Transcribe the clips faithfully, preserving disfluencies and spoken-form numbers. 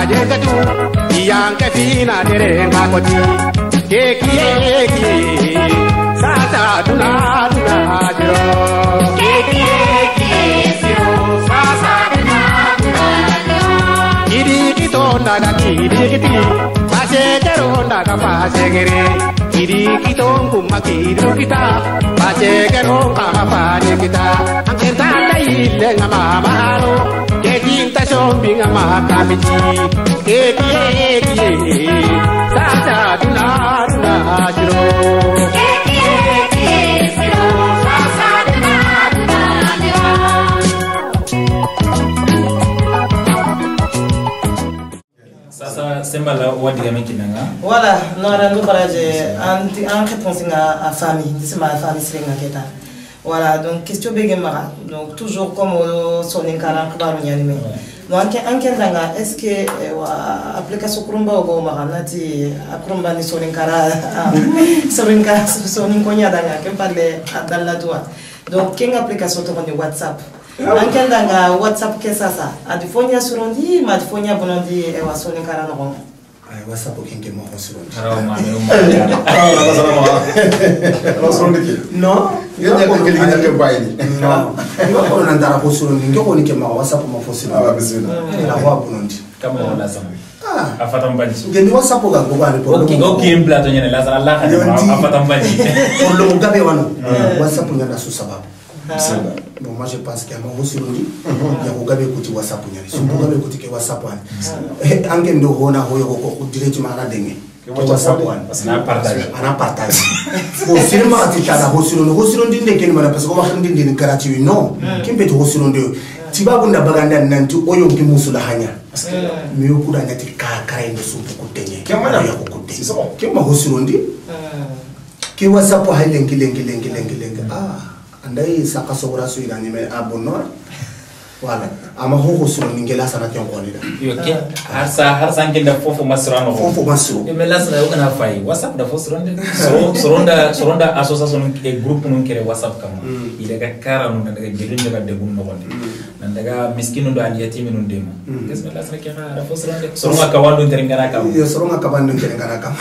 jengatu iyanke fina derenga koti keki keki sasa duna duna jiro keki keki siro sasa duna duna kiri kitonda ga kiri kiti pase keronda ga pase kere kiri kitongu makiri kita pase keronga ga pase kita angkenta ile ngama mahalo kekinta shombi ngama kamichi keki keki sasa duna duna jiro keki keki siro sasa duna duna jiro. Sasa sembala wadi kami kinanga. Voilà, non randu baraje anti en réponse à famille, c'est ma famille seringa keta. Voilà, donc question bégemara. Donc toujours comme au Soninkara Kabaru Nyanime. Donc anke ndanga est-ce que wa application kurumba ogo maranati akurumba ni Soninkara Soninka Soninkonya danga que parle dans la doigt. Donc quelle application to ni WhatsApp. Anke ndanga WhatsApp ke sasa. Adifonya surondi, madifonya bonondi e wa Soninkara no. Ay WhatsApp kinke mo surondi. Araw ma ne No, yo ya ko kili ngake bayini. No. Ngo ko nan dara ko surondi, ngo ko ni ke ma WhatsApp mo fo surondi. Ah bismillah. La wa bonondi. Kama wala sama. Ah, afata mbanji. Ngeni WhatsApp ga go bani ko. Okay, okay implato nyene la sala la afata mbanji. Pour le gabe wano. WhatsApp nyanda su sababu. Bismillah. Bon, moi je pense qu'il y a mon surondi. Il y a ko gabe kuti WhatsApp nyane. So ko gabe kuti ke WhatsApp an. Ange ndo hona hoyo ko directement na denge. WhatsApp an. Na partage. Ana partage. Bon, finalement ati kada hosirondo. Hosirondo ndenge ni mana parce que ko bakindi ndini gratuit non. Kimbe to hosirondo. Tibabunda baganda nanti oyo ngimusula hanya. Mais au cours d'année ka karainde sumpu kutenye. Kemana ya kukutenye. C'est bon. Kema hosirondi. Ki WhatsApp ha lengi lengi lengi lengi lengi. Ah. Andai saka sobra su irani me abonor wala ama ho hosuro ngela sana kyon konida yo ke harsa harsa ngenda fofo masrano fofo masro e mela sana yo kana fai WhatsApp da fosro nde so soronda soronda association e groupe non kere WhatsApp kama ile ga kara non daga gelun daga de gun no gonde nan daga miskinu do ali yatimi non demo kes mela sana ke ha da fosro nde soronga kawandu terengana kama yo soronga kawandu terengana kama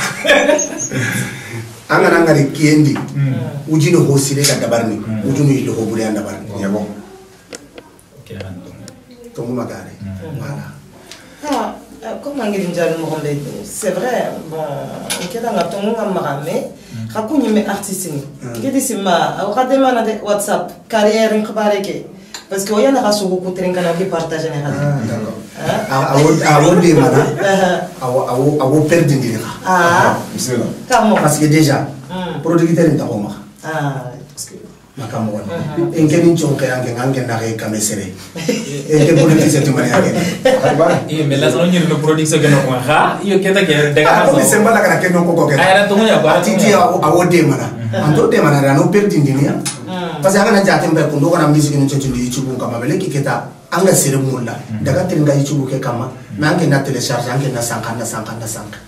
anga nanga de kiendi ujino hosire ka dabarni ujino ile ho buri anda barni yabo okay to mu magare voilà ah comme ngiri njalo mo hombe c'est vrai bon keda nga to nga marame rakuni me artiste ni ngidi sima au kadema na WhatsApp carrière nkabareke parce que oyana raso ko trenga na ki partager na ah d'accord awo awo de mana awo awo awo perdre ndira ah bismillah comment parce que déjà producteur nta ko ma ah makamo wala engeni nchonke yange ngange na re kamesere enge producteur tu mari yange e mela sono nyiri no production ke no ko ha iyo keta ke daga ha so sembala kana ke no ko ko ke ayara to nya ba titi awo de mana anto de mana rano perdre ndira parce que anga jate mbe ko ndo kana musique no chechundi YouTube kama mele ki keta anga sere mulla daga tinga YouTube ke kama mais ange na télécharger ange na sanka na sanka na sanka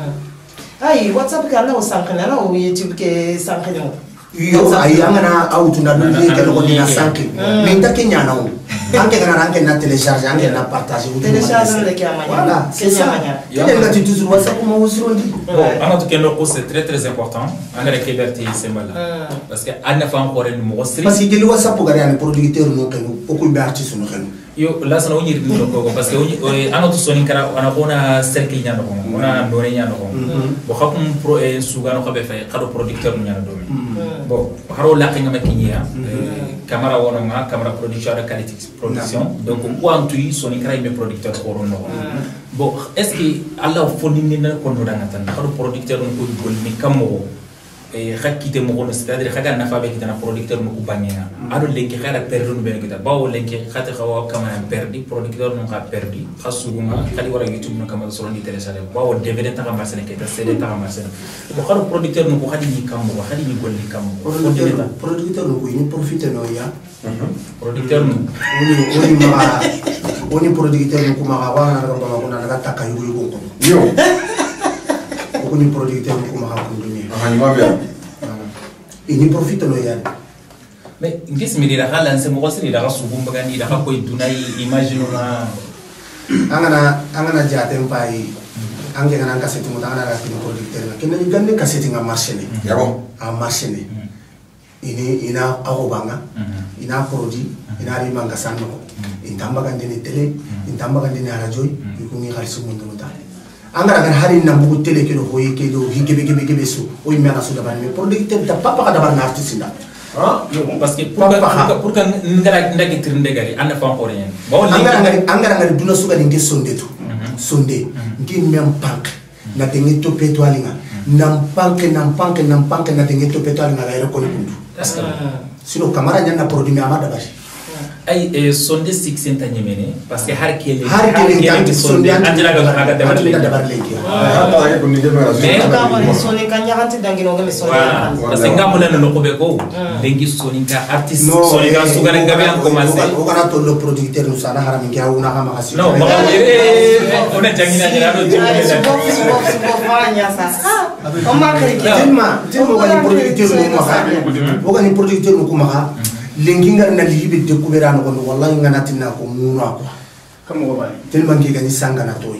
ai WhatsApp kana o sanka na o YouTube ke sanka no yo ai angana auto na dole ke ko dina sanka mais ta kenya na o ange kana ange na télécharger ange na partager ou télécharger le kama voilà c'est ça kenya ngati toujours WhatsApp mo usirondi bon ana to keno ko c'est très très important angara ke berti sembala parce que ana fa encore ni mo sri parce que le WhatsApp gari an producteur no kenu o ko be artiste no kenu yo la sana woni ri no ko parce que ana to Soninkara ana bona cercle nyano ko ona ndore nyano ko bo xakum pro e sugano ko be fay xado producteur nyano do bon haro la nga makinya camera wono nga camera production de qualité production donc ko antu Soninkara me producteur ko no bon est ce que Allah foni ni na ko no danga tan xado producteur ko gol ni kamo e xakite mo ko c'est-à-dire xaga na fa be kitana producteur mo ko bangena ado lenki xala perdre ben kita bawo lenki xata xawa kama perdi producteur no ka perdi xasuguma xali wara YouTube no kama solo ni télécharger bawo D V D ta kama sene kita C D ta kama sene mo xado producteur no ko xadi ni kam mo xadi ni gol ni kam producteur no ko ni profiter no ya producteur no oni oni ma oni producteur no ko ma wa na ko ma ko na ka takayu ko ko yo ko ni producteur no ko ma ko Hani mabia. Ini profite no ya. Mais ngis mi dira halan se mo wasiri da rasu bumba gani da ko dunai imagine na angana angana jaten pai ange ngana kaseti mo angana ra tin producteur na kenni gande kaseti nga marché ne yabo a marché ne ini ina ago banga ina produit ina ri manga sanno intamba gande ni tele intamba gande ni radio ko ngi xalisu mo ndo ta angara kan hari na bugu tele ke do hoye ke do hige be be be so o imena so da ban me producteur ta papa ka da ban artiste nda ah parce que pour que pour que ngara ndagi tirnde gari anda fa ko ren bo angara ngari angara ngari duna suga ni sonde to sonde ngi mem pank na tengi to petwalinga nam pank nam pank nam pank na tengi to petwalinga la ero ko kundu sino kamara nyana produit mi amada bashi ay sonde six centa nyemene parce que har kele har kele kan sonde andira ga aga dabar le dabar le ki ah ba ko ni dema mais ka mo sonne kan nyaanti dangi no ga me sonne parce que ngam la no ko be ko dengi sonne ka artiste sonne ka suga na gabe an commencer o kana to le producteur no sana haram ki hauna ka ma kasi non ba eh on a jangina ni ado jingina si bo si bo si bo fanya sa o ma kare ki tellement tellement ga ni producteur no ma o ga ni producteur no kuma ha lenginga na lihibe de kubera no wallahi ngana tinna ko muna ko kamo ko bari tellement ki gani sanga na toy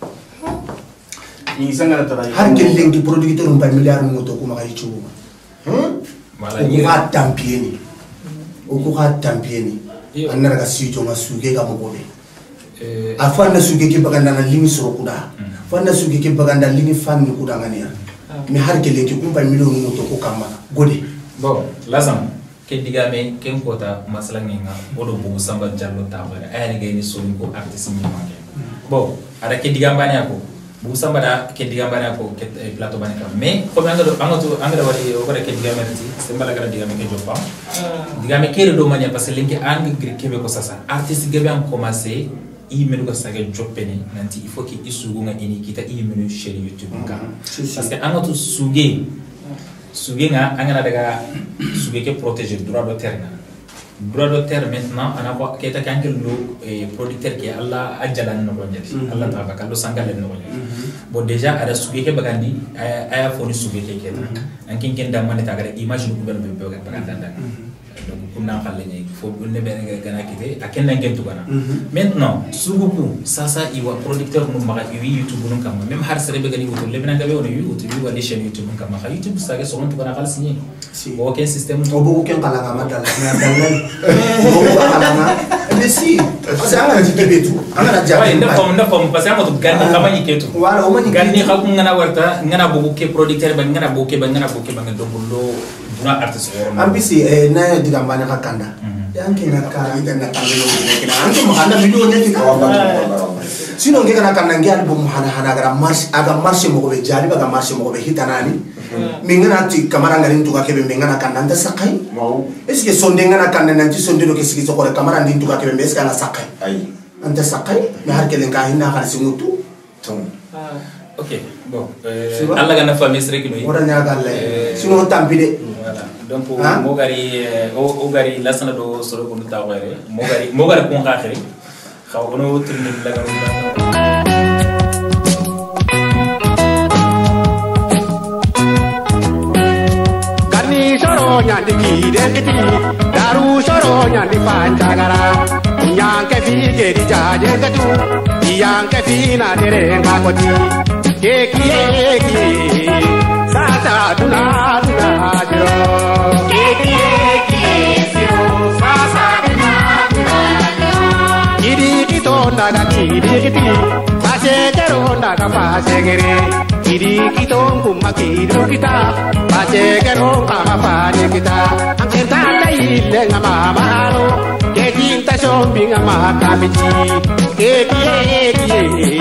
ni sanga na toy har ke lengi producteur on ba milliard mo to kuma kai chubu hmm wala ni ga tampieni o ko ga tampieni anara ga sito ma suge ga mo gobe eh afana suge ki baganda na limi soro kuda fana suge ki baganda limi fan ni kuda ngania mi har ke lengi ko ba million mo to ko kama gode bon lazam ke digame ken kota masala nginga odo bu samba jallo tabare ay ni ni soni ko artiste mi manke bon ada ke digambane ako bu samba da ke digambane ako ke plateau bane ka mais ko anga do anga to anga wari o ko ke digame ti sembala gara digame ke jopa digame ke do mania parce que linki ang gri kebe ko sasa artiste gebe am commencer i menu ko sage jopene nanti il faut que isugu nga ini kita i menu chez YouTube ka parce que anga to suge suge nga angana daga suge ke protéger droit d'auteur na droit d'auteur maintenant ana ko keta kankel lo producteur ki Allah ajala no ko nyati Allah ta baka lo sangale no ko nyati bon déjà ada suge ke bagandi aya foni suge ke keta ankin ken da manita gara image no ko ben be be baganda ndanga donc kunna xalé ñi fo bu ne ben gana kité aken na ngeen tugana maintenant sugupu sasa iwa producteur no maga wi YouTube no kam même har sere be gani wuto le bena gabe on YouTube wi wali chaîne YouTube kam ma YouTube sage so on tugana xal signé bo ken système o bo ken kala ga madala na dalal bo ko kala na mais si parce que anga ti kebetu anga na jabe nda fam nda fam parce que anga to ganni xamani ketu wala o mani ganni xaku ngana warta ngana bo ke producteur ba ngana bo ke ba ngana bo ke ba ngado lo duna artiste ambisi na digambane ka kanda yanke na kara ida na kanda yo kina anto mahana video nyati ka sino ngeka na kanda ngi album hana hana gara march aga marche mo be jari baga marche mo be hitanani mingana ti kamara ngari ntuka kebe mingana kanda nda sakai est-ce que sonde ngana kanda nanti sonde do kesiki so kore kamara ndi ntuka kebe est-ce que na sakai ai anta sakai me har kelen ka hinna har simutu ton ok bon euh alla gana famille sere kino ora nyaga le sino tampide voilà donc mo gari o gari lasana do solo ko ta wéré mo gari mo gari ko xaxé xaw ono tourner la garo kani soro nyandi ki dengiti daru soro nyandi panjagara nyanke fi ke di jaje gatu yanke fi na dere ngakoti ke ki ki sasa duna duna jiro ke ki ki siro sasa duna duna idi kito naga idi kiti pase kero naga pase gere idi kito kuma kido kita pase kero kama pane kita angenta dai le ngama malo ke kinta shopping ama kamichi ke ki ki